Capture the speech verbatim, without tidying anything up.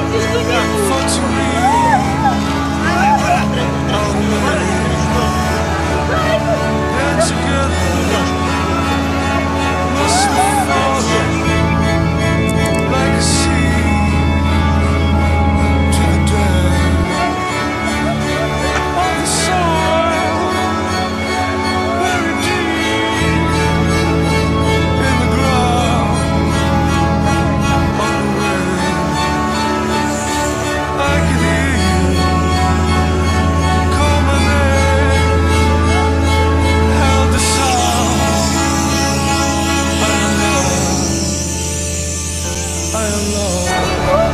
For to me, and together must we fall like a sea to the depth of the soil, buried deep in the ground on the wind. I can hear you call my name, held the sound. I am loved, I am loved.